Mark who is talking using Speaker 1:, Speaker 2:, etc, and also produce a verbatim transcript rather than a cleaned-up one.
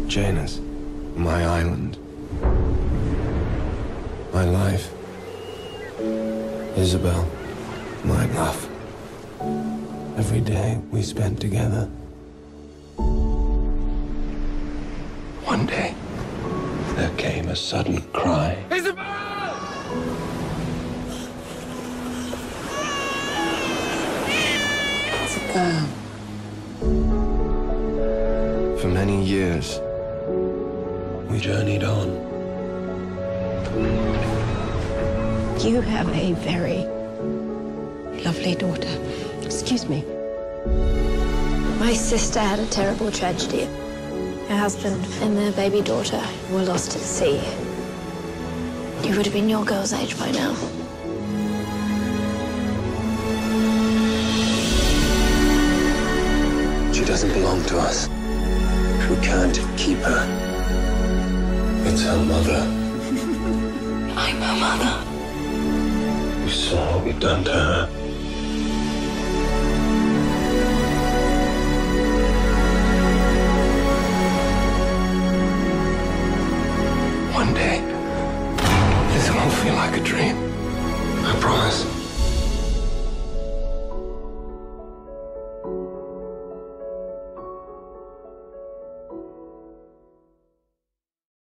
Speaker 1: Janus, my island, my life. Isabel, my love. Every day we spent together. One day, there came a sudden cry. Isabel!
Speaker 2: It's a girl.
Speaker 1: For many years, we journeyed on.
Speaker 3: You have a very lovely daughter. Excuse me.
Speaker 4: My sister had a terrible tragedy. Her husband and their baby daughter were lost at sea. You would have been your girl's age by now.
Speaker 1: She doesn't belong to us. We can't keep her. It's her mother.
Speaker 4: I'm her mother.
Speaker 1: You saw what we've done to her.